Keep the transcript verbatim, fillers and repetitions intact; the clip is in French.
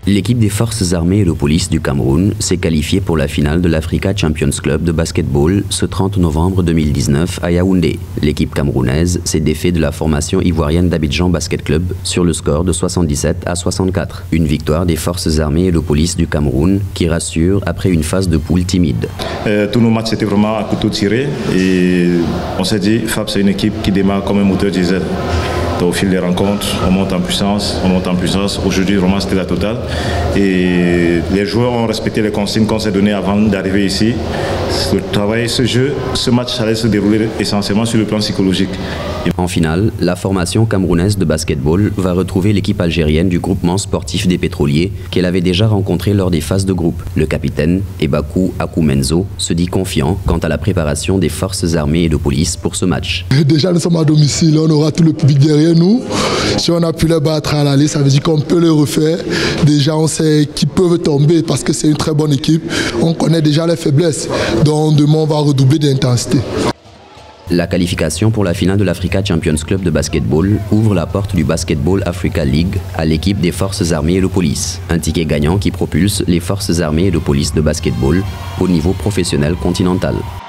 L'équipe des forces armées et de police du Cameroun s'est qualifiée pour la finale de l'Africa Champions Club de basketball ce trente novembre deux mille dix-neuf à Yaoundé. L'équipe camerounaise s'est défait de la formation ivoirienne d'Abidjan Basket Club sur le score de soixante-dix-sept à soixante-quatre. Une victoire des forces armées et de police du Cameroun qui rassure après une phase de poule timide. Euh, tous nos matchs étaient vraiment à couteau tiré et on s'est dit F A B c'est une équipe qui démarre comme un moteur diesel. Donc, au fil des rencontres, on monte en puissance, on monte en puissance. Aujourd'hui, vraiment, c'était la totale. Et les joueurs ont respecté les consignes qu'on s'est données avant d'arriver ici. Le travail, ce jeu, ce match allait se dérouler essentiellement sur le plan psychologique. En finale, la formation camerounaise de basketball va retrouver l'équipe algérienne du groupement sportif des pétroliers qu'elle avait déjà rencontré lors des phases de groupe. Le capitaine, Ebakou Akoumenzo, se dit confiant quant à la préparation des forces armées et de police pour ce match. Déjà, nous sommes à domicile, on aura tout le public derrière nous. Si on a pu les battre à l'aller, ça veut dire qu'on peut le refaire. Déjà, on sait qu'ils peuvent tomber parce que c'est une très bonne équipe. On connaît déjà les faiblesses, donc demain, on va redoubler d'intensité. La qualification pour la finale de l'Africa Champions Club de basketball ouvre la porte du Basketball Africa League à l'équipe des forces armées et de police. Un ticket gagnant qui propulse les forces armées et de police de basketball au niveau professionnel continental.